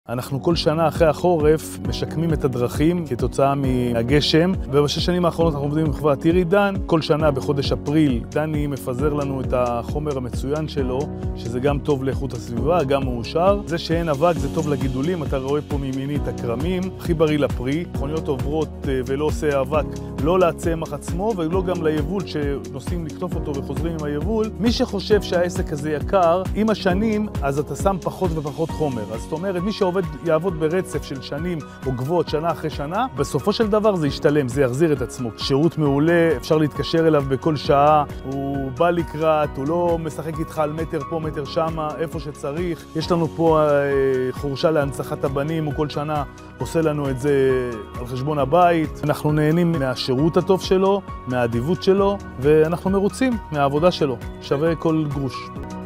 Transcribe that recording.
אנחנו כל שנה אחרי החורף משקמים את הדרכים כתוצאה מהגשם, ובשש שנים האחרונות אנחנו עובדים עם חברת אירידן. כל שנה בחודש אפריל דני מפזר לנו את החומר המצוין שלו, שזה גם טוב לאיכות הסביבה, גם מאושר. זה שאין אבק זה טוב לגידולים, אתה רואה פה מימיני את הקרמים, הכי בריא לפרי. מכוניות עוברות ולא עושה אבק, לא לצמח עצמו ולא גם ליבול שנוסעים לקטוף אותו וחוזרים עם היבול. מי שחושב שהעסק הזה יקר, עם השנים אז אתה שם פחות ופחות חומר. אז זאת אומרת, מי יעבוד ברצף של שנים עוקבות, שנה אחרי שנה, בסופו של דבר זה ישתלם, זה יחזיר את עצמו. שירות מעולה, אפשר להתקשר אליו בכל שעה, הוא בא לקראת, הוא לא משחק איתך על מטר פה, מטר שמה, איפה שצריך. יש לנו פה חורשה להנצחת הבנים, הוא כל שנה עושה לנו את זה על חשבון הבית. אנחנו נהנים מהשירות הטוב שלו, מהאדיבות שלו, ואנחנו מרוצים מהעבודה שלו. שווה כל גרוש.